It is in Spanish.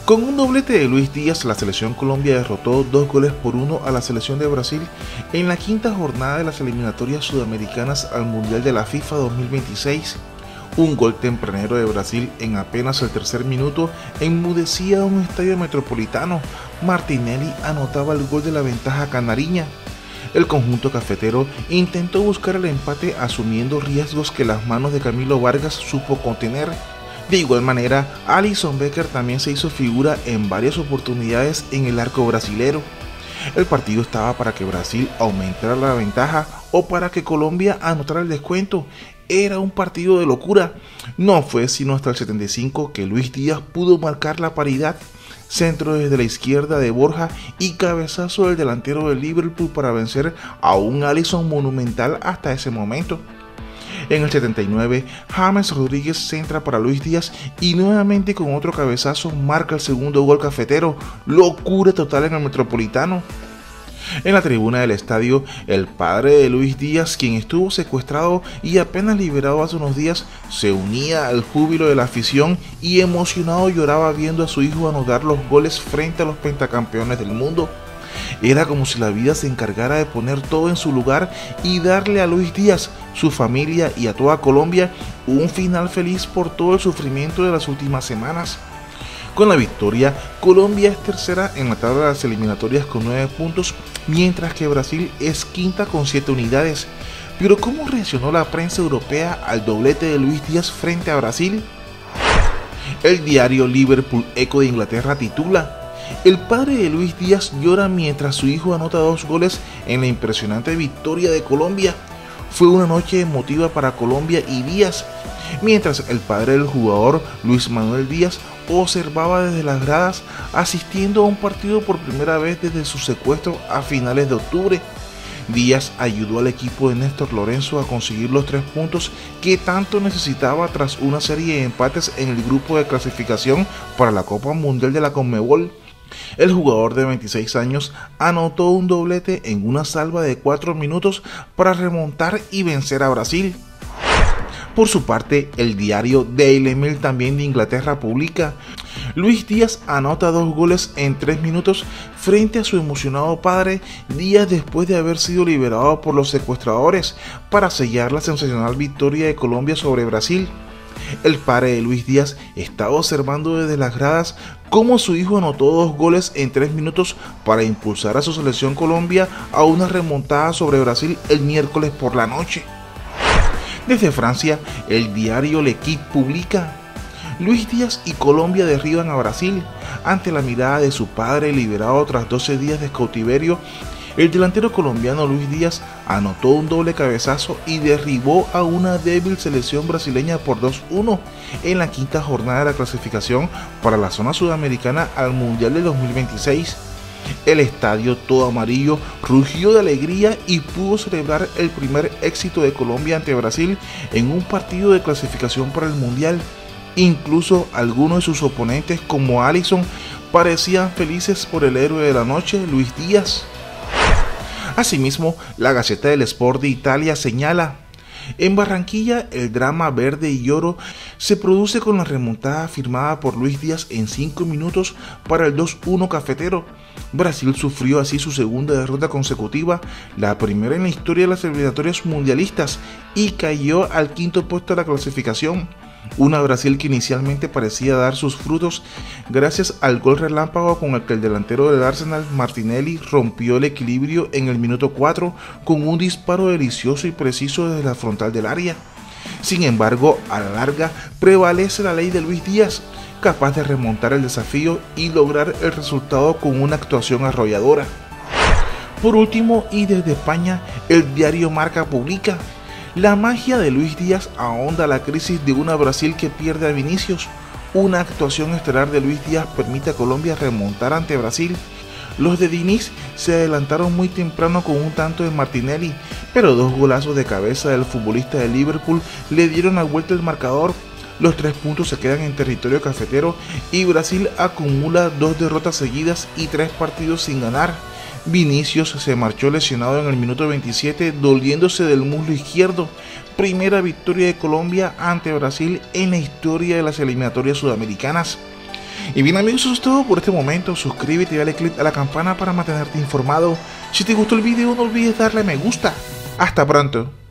Con un doblete de Luis Díaz, la selección Colombia derrotó 2-1 a la selección de Brasil en la quinta jornada de las eliminatorias sudamericanas al Mundial de la FIFA 2026. Un gol tempranero de Brasil en apenas el tercer minuto enmudecía un estadio metropolitano. Martinelli anotaba el gol de la ventaja canariña. El conjunto cafetero intentó buscar el empate asumiendo riesgos que las manos de Camilo Vargas supo contener. De igual manera, Alisson Becker también se hizo figura en varias oportunidades en el arco brasilero. El partido estaba para que Brasil aumentara la ventaja o para que Colombia anotara el descuento. Era un partido de locura. No fue sino hasta el 75 que Luis Díaz pudo marcar la paridad. Centro desde la izquierda de Borja y cabezazo del delantero del Liverpool para vencer a un Alisson monumental hasta ese momento. En el 79, James Rodríguez centra para Luis Díaz y nuevamente con otro cabezazo marca el segundo gol cafetero. Locura total en el Metropolitano. En la tribuna del estadio, el padre de Luis Díaz, quien estuvo secuestrado y apenas liberado hace unos días, se unía al júbilo de la afición y emocionado lloraba viendo a su hijo anotar los goles frente a los pentacampeones del mundo. Era como si la vida se encargara de poner todo en su lugar y darle a Luis Díaz, su familia y a toda Colombia un final feliz por todo el sufrimiento de las últimas semanas. Con la victoria, Colombia es tercera en la tabla de las eliminatorias con 9 puntos, mientras que Brasil es quinta con 7 unidades. Pero ¿cómo reaccionó la prensa europea al doblete de Luis Díaz frente a Brasil? El diario Liverpool Echo de Inglaterra titula: el padre de Luis Díaz llora mientras su hijo anota 2 goles en la impresionante victoria de Colombia. Fue una noche emotiva para Colombia y Díaz, mientras el padre del jugador, Luis Manuel Díaz, observaba desde las gradas asistiendo a un partido por primera vez desde su secuestro a finales de octubre. Díaz ayudó al equipo de Néstor Lorenzo a conseguir los 3 puntos que tanto necesitaba tras una serie de empates en el grupo de clasificación para la Copa Mundial de la Conmebol. El jugador de 26 años anotó un doblete en una salva de 4 minutos para remontar y vencer a Brasil. Por su parte, el diario Daily Mail también de Inglaterra publica: Luis Díaz anota 2 goles en 3 minutos frente a su emocionado padre días después de haber sido liberado por los secuestradores para sellar la sensacional victoria de Colombia sobre Brasil. El padre de Luis Díaz estaba observando desde las gradas cómo su hijo anotó 2 goles en 3 minutos para impulsar a su selección Colombia a una remontada sobre Brasil el miércoles por la noche. Desde Francia, el diario L'Equipe publica: Luis Díaz y Colombia derriban a Brasil. Ante la mirada de su padre liberado tras 12 días de cautiverio, el delantero colombiano Luis Díaz anotó un doble cabezazo y derribó a una débil selección brasileña por 2-1 en la quinta jornada de la clasificación para la zona sudamericana al Mundial de 2026. El estadio todo amarillo rugió de alegría y pudo celebrar el primer éxito de Colombia ante Brasil en un partido de clasificación para el Mundial. Incluso algunos de sus oponentes, como Alisson, parecían felices por el héroe de la noche, Luis Díaz. Asimismo, la Gazzetta dello Sport de Italia señala: en Barranquilla, el drama verde y oro se produce con la remontada firmada por Luis Díaz en 5 minutos para el 2-1 cafetero. Brasil sufrió así su segunda derrota consecutiva, la primera en la historia de las eliminatorias mundialistas, y cayó al 5.º puesto de la clasificación. Una Brasil que inicialmente parecía dar sus frutos gracias al gol relámpago con el que el delantero del Arsenal, Martinelli, rompió el equilibrio en el minuto 4 con un disparo delicioso y preciso desde la frontal del área. Sin embargo, a la larga prevalece la ley de Luis Díaz, capaz de remontar el desafío y lograr el resultado con una actuación arrolladora. Por último, y desde España, el diario Marca publica: la magia de Luis Díaz ahonda la crisis de una Brasil que pierde a Vinicius. Una actuación estelar de Luis Díaz permite a Colombia remontar ante Brasil. Los de Diniz se adelantaron muy temprano con un tanto de Martinelli, pero 2 golazos de cabeza del futbolista de Liverpool le dieron la vuelta al marcador. Los 3 puntos se quedan en territorio cafetero y Brasil acumula 2 derrotas seguidas y 3 partidos sin ganar. Vinicius se marchó lesionado en el minuto 27, doliéndose del muslo izquierdo. Primera victoria de Colombia ante Brasil en la historia de las eliminatorias sudamericanas. Y bien amigos, eso es todo por este momento. Suscríbete y dale click a la campana para mantenerte informado. Si te gustó el video no olvides darle me gusta. Hasta pronto.